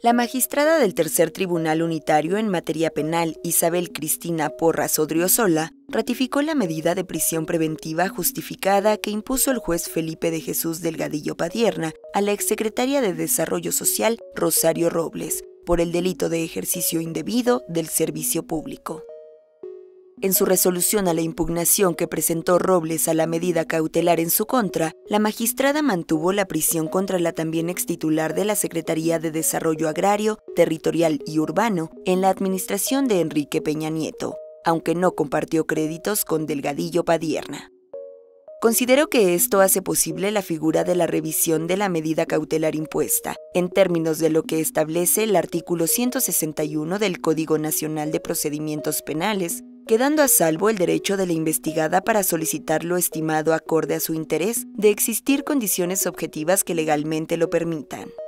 La magistrada del Tercer Tribunal Unitario en materia penal, Isabel Cristina Porras Odriozola, ratificó la medida de prisión preventiva justificada que impuso el juez Felipe de Jesús Delgadillo Padierna a la exsecretaria de Desarrollo Social, Rosario Robles, por el delito de ejercicio indebido del servicio público. En su resolución a la impugnación que presentó Robles a la medida cautelar en su contra, la magistrada mantuvo la prisión contra la también extitular de la Secretaría de Desarrollo Agrario, Territorial y Urbano en la administración de Enrique Peña Nieto, aunque no compartió créditos con Delgadillo Padierna. Considero que esto hace posible la figura de la revisión de la medida cautelar impuesta, en términos de lo que establece el artículo 161 del Código Nacional de Procedimientos Penales, quedando a salvo el derecho de la investigada para solicitar lo estimado acorde a su interés de existir condiciones objetivas que legalmente lo permitan.